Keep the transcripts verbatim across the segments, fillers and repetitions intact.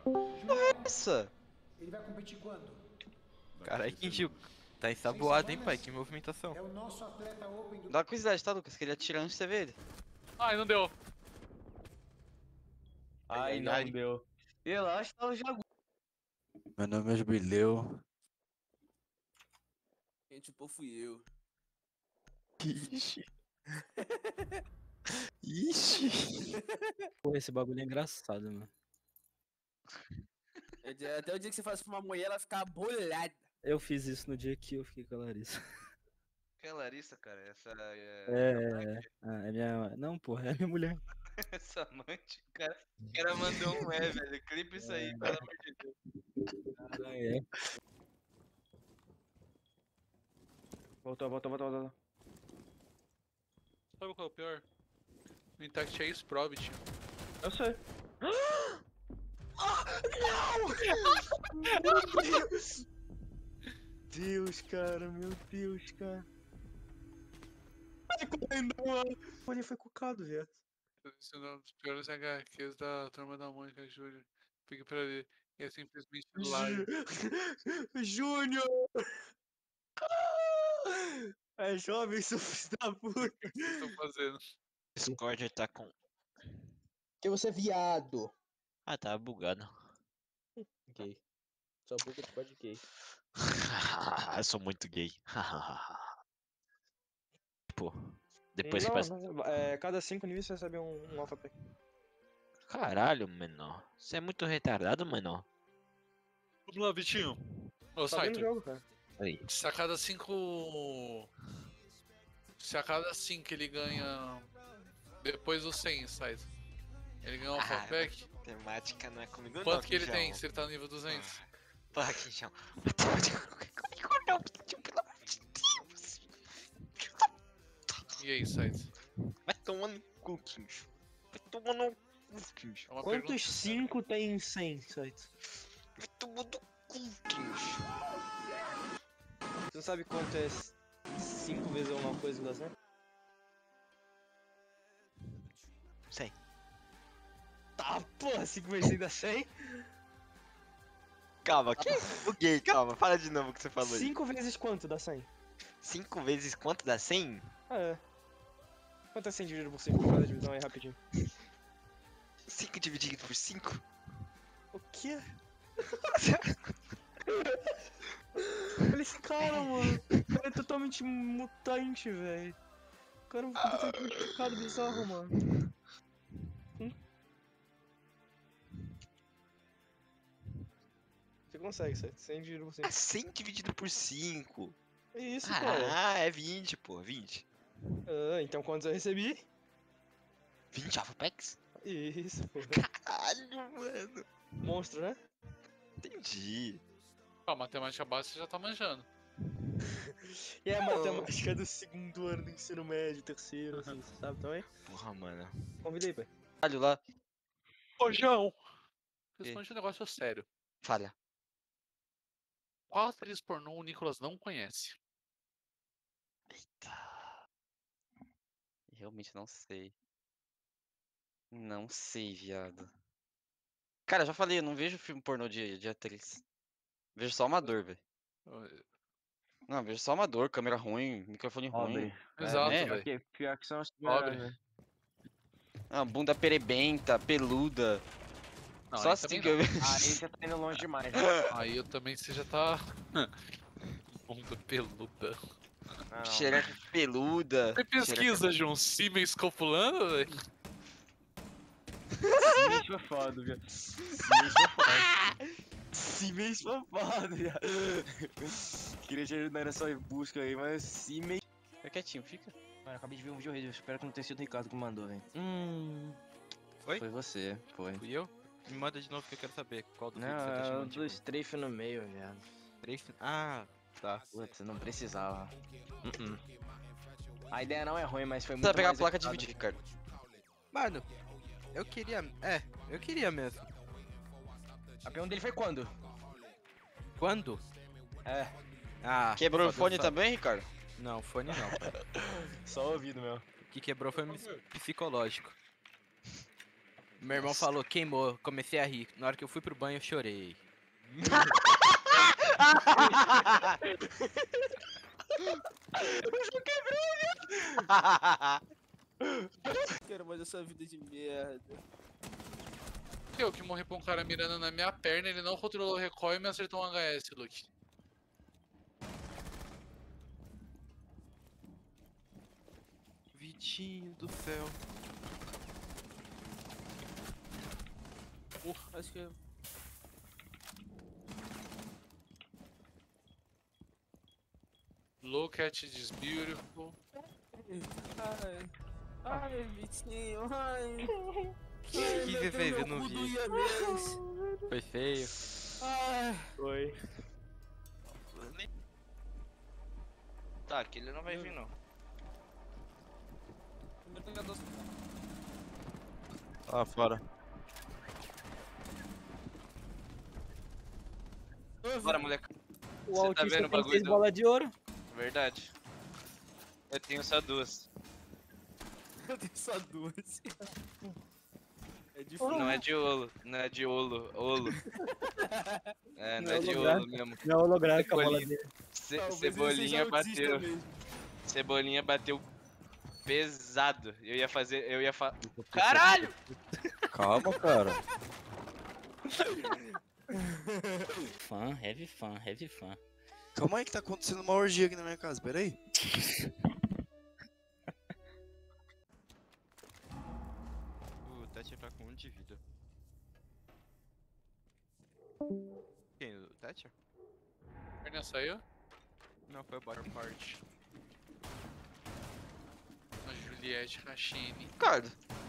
Nossa! Ele vai competir quando? Caralho, Kinji, tá ensaboado, hein, pai? Que movimentação. É o nosso atleta open do... Dá uma curiosidade, tá, Lucas? Que ele atira antes de você ver ele. Ai, não deu. Ai, não ai. deu. Relaxa, tá o Jagu. Meu nome é Jubileu. Quem chupou fui eu. Ixi. Ixi. Pô, esse bagulho é engraçado, mano. Até o dia que você faz pra uma mulher, ela ficar bolada. Eu fiz isso no dia que eu fiquei com a Larissa. Que é Larissa, cara? Essa é. É, ah, é minha. Não, porra, é minha mulher. Essa amante, o cara, o cara mandou um é, velho. Clipe isso aí, pelo amor de Deus. Ah, é. Voltou, voltou, voltou, voltou. Sabe qual é o pior? O Intact é Sprov, tio. Eu sei. Deus, cara, meu Deus, cara. Ai, correndo, mano. Ele foi cucado, viado. Esse é um dos piores H Qs da Turma da Mônica, Júlio. Fica pra ver. E é simplesmente live. Júnior! É jovem, seu filho da puta. O que vocês estão fazendo? Discord tá com. Que você é viado. Ah, tá bugado. Gay. Só boca de pode gay. Eu sou muito gay. Pô, depois que Não, passa. não, é, cada cinco níveis você recebe um, um alpha pack. Caralho, menor. Você é muito retardado, menor. Vamos lá, Vitinho. Ô, Tá vendo o Saito. jogo, cara. Aí. Se a cada cinco. Se a cada cinco ele ganha. Depois do cem, Saito. Ele ganha um alpha Ah, pack. Temática não é comigo, não. Quanto que ele Quinjão. tem se ele tá no nível duzentos? Pá, Quinjão. Matemática não é comigo, não, Quinjão, pelo amor de Deus. E aí, Saito? Vai tomar no cu, Quinjão. Vai tomar no cu, Quinjão. É uma Quantos pergunta- cinco tem em cem sites? Vai tomar no cu, Quinjão. Você não sabe quanto é cinco vezes alguma coisa que dá cem? Sei. Tá, porra, cinco vezes cem dá cem? Calma, que buguei, calma. Fala de novo o que você falou aí. cinco vezes quanto dá cem? cinco vezes quanto dá cem? Ah, é. Quanto é cem dividido por cinco? Faz a divisão aí rapidinho. cinco dividido por cinco? O quê? Olha esse cara, mano. O cara é totalmente mutante, velho. O cara é um completamente modificado, bizarro, mano. Hum? Você consegue, certo? cem dividido por cinco. Ah, cem dividido por cinco. É isso, cara. Ah, é vinte, pô, vinte. Ah, então quantos eu recebi? vinte alpha packs? Isso, pô. Caralho, mano. Monstro, né? Entendi. Ah, matemática básica você já tá manjando. E é a matemática do segundo ano do ensino médio, terceiro, assim, você sabe também? Porra, mano. Convida aí, pai. Caralho lá. Ô, João! Responde um negócio sério. Falha. Qual atriz pornô o Nicolas não conhece? Eita. Realmente não sei. Não sei, viado. Cara, já falei, eu não vejo filme pornô de, de atriz. Vejo só amador, velho. Não, vejo só amador, câmera ruim, microfone ruim. Exato, né? velho. Pior que, pior que são as Pobre. melhores, né? Ah, bunda perebenta, peluda. Não, Só aí assim também que eu não. vejo. Aí você tá indo longe demais, né? Aí eu também você já tá. Bunda peluda. Não, não. Xereca peluda. Você pesquisa, João, Siemens copulando, velho? Siemens foi foda, viu? Siemens foi foda. Siemens foi foda, viado. Queria te ajudar nessa busca aí, mas Siemens... Fica quietinho, fica. Mano, acabei de ver um vídeo aí, eu espero que não tenha sido o Ricardo que mandou, velho. Hum. Foi? Foi você, foi. Fui eu? Me manda de novo que eu quero saber qual do Não, vídeo você tá é o chamando do de strafe no meio, viado. Strafe? Ah, tá. Putz, não precisava. Uh-uh. A ideia não é ruim, mas foi muito Precisa pegar a mais placa de executado. vídeo, Ricardo. Mano, eu queria. É, eu queria mesmo. A pergunta dele foi quando? Quando? É, Ah. Quebrou o só fone Deus sabe. também, Ricardo? Não, fone não, pai. só ouvido, meu. O que quebrou foi mis- psicológico. Meu irmão falou, queimou, comecei a rir. Na hora que eu fui pro banho, eu chorei. Quero mais essa vida de merda. Eu que morri pra um cara mirando na minha perna, ele não controlou o recoil e me acertou um H S, Luke. Vitinho do céu. Uh, acho que eu... Look at this beautiful. Ai, ai, Vitinho, ai. O que você fez? Eu não vi. Foi feio. Ai. Foi. Tá, aqui ele não vai vir não. Ah, fora. Bora, moleque. O Você tá autista vendo o tem bagulho seis do- bolas de ouro. Verdade. Eu tenho só duas. Eu tenho só duas. É difícil. Não é de olo, não é de olo, olo. É, não Não é é de holográfico. olo mesmo. Não é holográfica a bola Cebolinha. dele. Ce- Talvez ele seja Cebolinha autista bateu. mesmo. Cebolinha bateu pesado. Eu ia fazer, eu ia fa... Caralho! Calma, cara. Fã, heavy fã, heavy fã. Calma aí que tá acontecendo uma orgia aqui na minha casa, peraí. O Thatcher tá com um de vida. Quem? O Thatcher? Perna saiu? Não, foi o bottom part. A Juliette Rachine. Ricardo.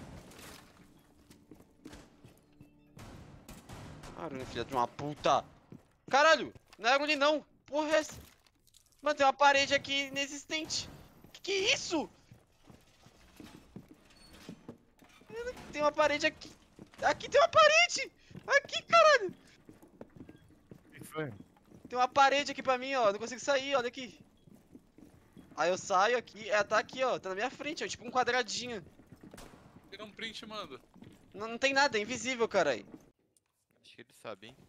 Caralho, filha de uma puta. Caralho, não é ali não. Porra é essa? Mano, tem uma parede aqui inexistente. Que que é isso? Tem uma parede aqui. Aqui tem uma parede. Aqui, caralho. O que foi? Tem uma parede aqui pra mim, ó. Não consigo sair, olha aqui. Aí eu saio aqui, ela tá aqui, ó. Tá na minha frente, ó. Tipo um quadradinho. Tira um print, manda. Não, não tem nada, é invisível, caralho. Acho que ele sabe, hein?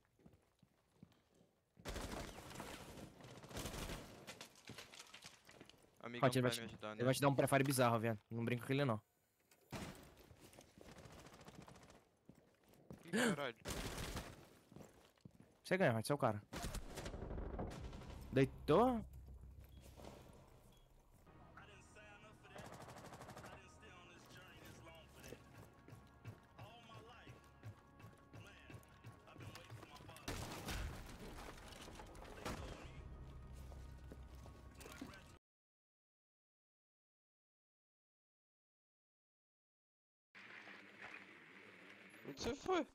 Amigo, Hot, ele vai vai me te- ajudar, né? Ele vai te dar um prefire bizarro, velho. Não brinca com ele, não. Ih, caralho. Você ganha, Hot, você é o cara. Deitou? Onde você foi?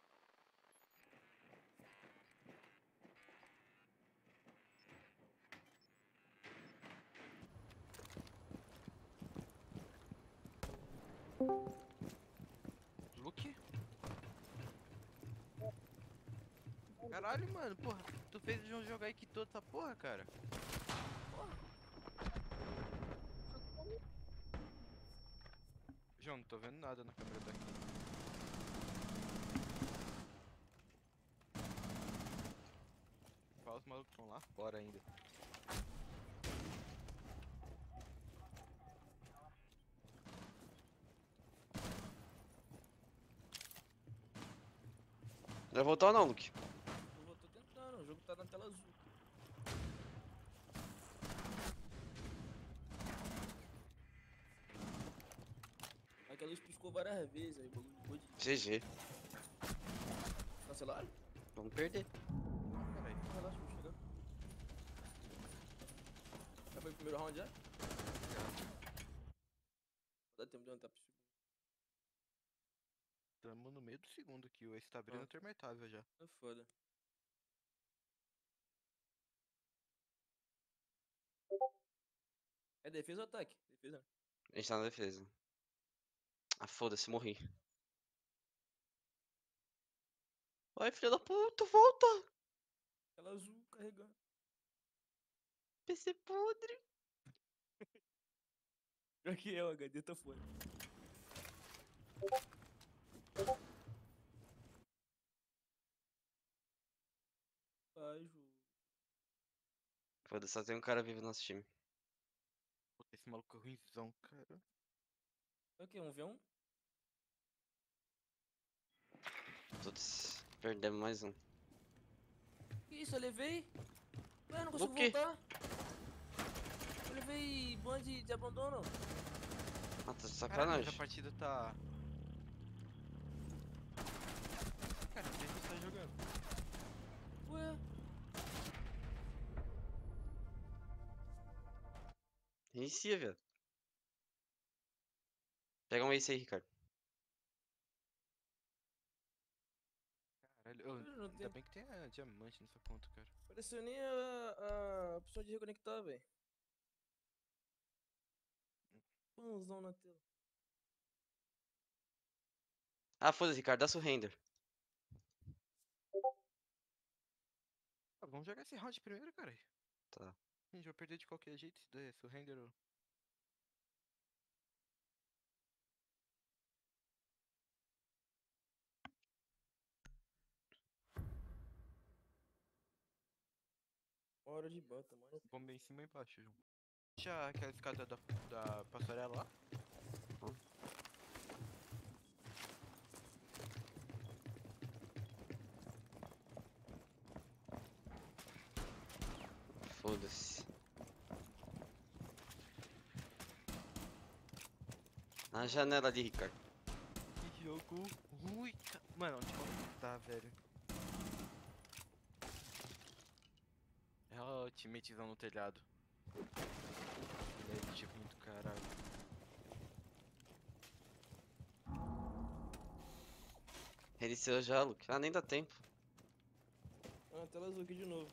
Luke? Caralho, mano, porra. Tu fez o João jogar aqui toda essa porra, cara. João, não tô vendo nada na câmera daqui. Fala, os malucos estão lá fora ainda. Vai voltar ou não, Luke? Eu vou- tô tentando, o jogo tá na tela azul. Aquela luz piscou várias vezes, aí o bagulho ficou de... G G. Cancelaram? Vamos perder. Caralho. Relaxa, vou chegar. Acabou o primeiro round já? Dá tempo de aumentar pro segundo. Tamo no meio do segundo aqui, o Ace tá abrindo Ah. o intermitável já. É foda. É defesa ou ataque? Defesa. A gente tá na defesa. Ah, foda-se, morri. Vai, filha da puta, volta! Tela azul carregando. P C podre. Pior que é, o H D tá fora. Ai, Ju. Foda-se, só tem um cara vivo no nosso time. Puta, esse maluco é ruimzão, cara. É o quê? Um v um? Putz, perdemos mais um. Que isso? Eu levei? Ué, não consigo O quê? voltar. Eu levei ban de, de abandono. Ah, tá de Caralho, sacanagem. essa partida tá... Cara, quem você tá jogando? Ué. Inicia, velho. Pega um ace aí, Ricardo. Caralho, ô, Eu não ainda tenho- bem que tem a diamante nessa conta, cara. Apareceu nem a, a opção de reconectar, velho. Pãozão na tela. Ah, foda-se, Ricardo, dá surrender. Ah, vamos jogar esse round primeiro, cara. Tá. A gente vai perder de qualquer jeito se der surrender. Ou... Uma hora de bota, mano. Bomba em cima e embaixo, João. Deixa aquela escada da, da passarela lá. Foda-se. Na janela ali, Ricardo. Que jogo ruim, ca- mano, onde que tá, velho? É o teammatezão no telhado. Ele é tipo muito caralho. Reiniciou já, Luke. Ah, nem dá tempo. Ah, tela azul aqui de novo.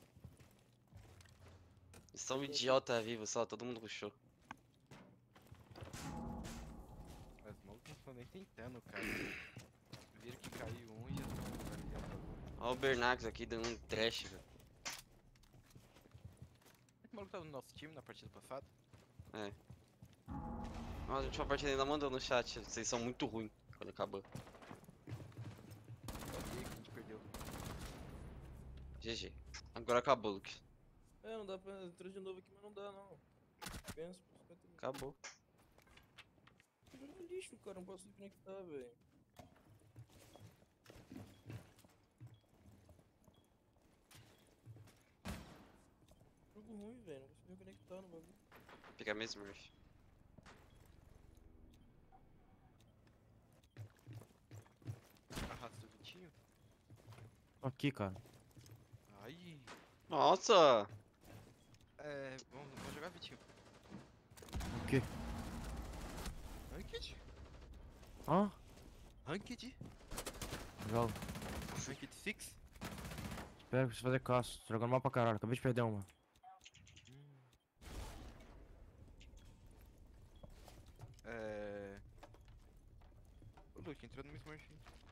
Só um idiota vivo só, todo mundo rushou. Mas os malucos não estão nem tentando, cara. Viram que caiu um e já estão. Olha o Bernax aqui dando um trash, velho. Esse maluco tava no nosso time na partida passada. É. Nossa, a última partida ainda mandou no chat. Vocês são muito ruins quando acabou. Sabia que a gente perdeu. G G. Agora acabou, Luke. É, não dá pra entrar de novo aqui, mas não dá não. Pensa por cinquenta minutos. Acabou. Jogo lixo, cara, não posso desconectar, velho. Jogo ruim, velho, não consigo reconectar no bagulho. Pegar minha Smurf. Arrasta o Vitinho. Tô aqui, cara. Ai. Nossa! É. Vamos, vamos jogar Vitinho. O quê? Ranked? Hã? Ranked? Jogo. Ranked seis? Espera, preciso fazer caça. Tô jogando mal pra caralho. Acabei de perder uma. É. Ô Luke, entrou no meu Smurf.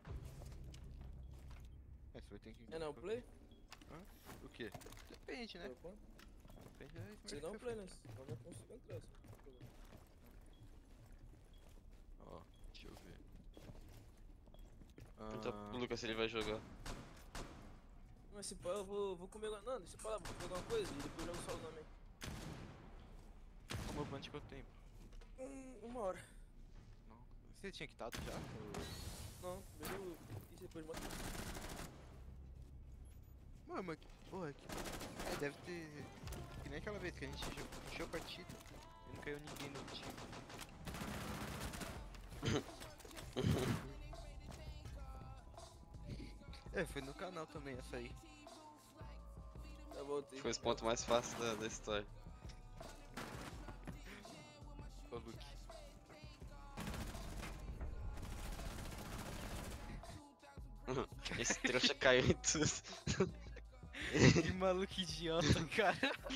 É, você vai ter que. É não, play? Hã? O quê? Depende, né? Opa. Depende da Smurf. Se não, que play, você né? Eu não consigo entrar, só. Ó, deixa eu ver. Pergunta Ah, pro Lucas se ele vai jogar. Mas se pá, eu vou, vou comer agora. Não, deixa eu falar, vou comer alguma coisa e depois eu jogo solo também. como band quanto tempo? Hum, uma hora. Não. Você tinha quitado já? Ou- Não, primeiro isso depois mata. Mano, mas. Porra, que. É, deve ter. Que nem aquela vez que a gente jo- puxou a partida e não caiu ninguém no time. É, foi no canal também essa aí. Já voltei. Foi os pontos mais fáceis da, da história. Ô Luke. Esse trouxa caiu em tudo. Que maluco idiota, cara.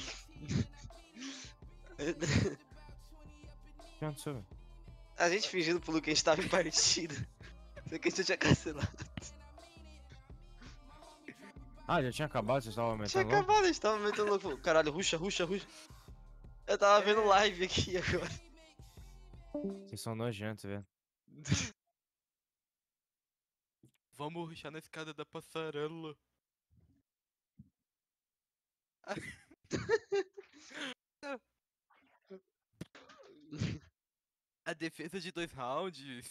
O que aconteceu, velho? A gente fingindo pro Luke que a gente tava em partida. Só que a gente tinha cancelado. Ah, já tinha acabado? Vocês estavam Tinha aumentando logo? acabado, a gente tava metendo louco. Caralho, ruxa, ruxa, ruxa. Eu tava vendo live aqui agora. Vocês são nojentos, velho. Vamos rushar na escada da passarela. A defesa de dois rounds.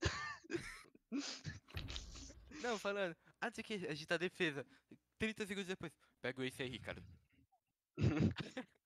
Não, falando. Antes que a gente tá a defesa. trinta segundos depois. Pega esse aí, Ricardo.